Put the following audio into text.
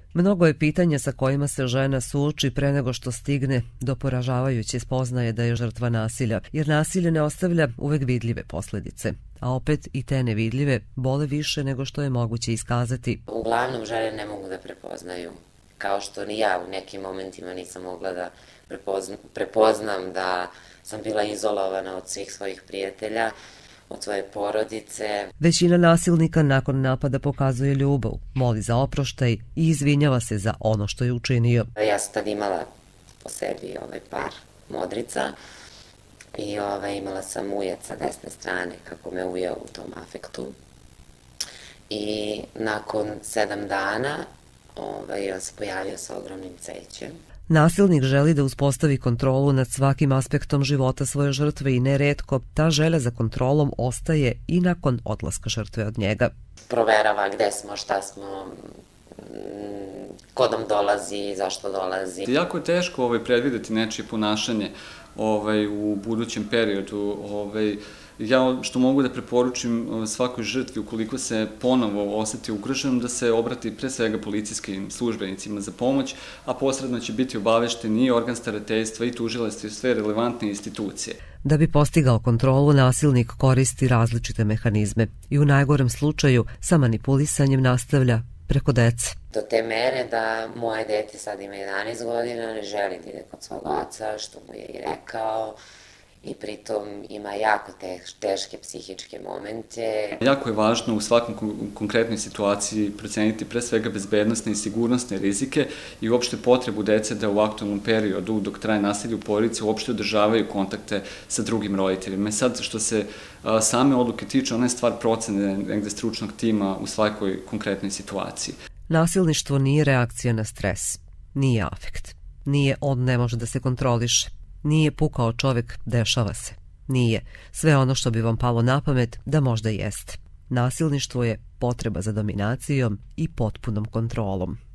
Mnogo je pitanja sa kojima se žena suoči pre nego što stigne do poražavajuće spoznaje da je žrtva nasilja, jer nasilje ne ostavlja uvek vidljive posledice, a opet i te nevidljive bole više nego što je moguće iskazati. Uglavnom žene ne mogu da prepoznaju, kao što ni ja u nekim momentima nisam mogla da prepoznam da sam bila izolovana od svih svojih prijatelja, od svoje porodice. Većina nasilnika nakon napada pokazuje ljubav, moli za oproštaj i izvinjava se za ono što je učinio. Ja sam tad imala po sebi par modrica i imala sam ujed sa desne strane kako me ujeo u tom afektu. I nakon 7 dana on se pojavio sa ogromnim cećem. Nasilnik želi da uspostavi kontrolu nad svakim aspektom života svoje žrtve i neretko ta želja za kontrolom ostaje i nakon odlaska žrtve od njega. Proverava gde smo, šta smo, ko nam dolazi, zašto dolazi. Jako je teško predvideti nečije ponašanje u budućem periodu. Ja što mogu da preporučim svakoj žrtvi ukoliko se ponovo oseti ugroženom da se obrati pre svega policijskim službenicima za pomoć, a posredno će biti obavešteni i organ starateljstva i tužilaštvo i sve relevantne institucije. Da bi postigao kontrolu, nasilnik koristi različite mehanizme i u najgorem slučaju sa manipulisanjem nastavlja preko dece. Do te mere da moje dete sad ima 11 godina, ne želi da ide kod svog oca, što mu je i rekao, i pritom ima jako teške psihičke momente. Jako je važno u svakom konkretnoj situaciji proceniti pre svega bezbednosne i sigurnosne rizike i uopšte potrebu dece da u aktualnom periodu dok traje nasilje u porodici uopšte održavaju kontakte sa drugim roditeljima. Sad što se same odluke tiče, ona je stvar procene negde stručnog tima u svakoj konkretnoj situaciji. Nasilništvo nije reakcija na stres, nije afekt, nije on ne može da se kontroliše. Nije pukao čovek, dešava se. Nije. Sve ono što bi vam palo na pamet da možda jeste. Nasilništvo je potreba za dominacijom i potpunom kontrolom.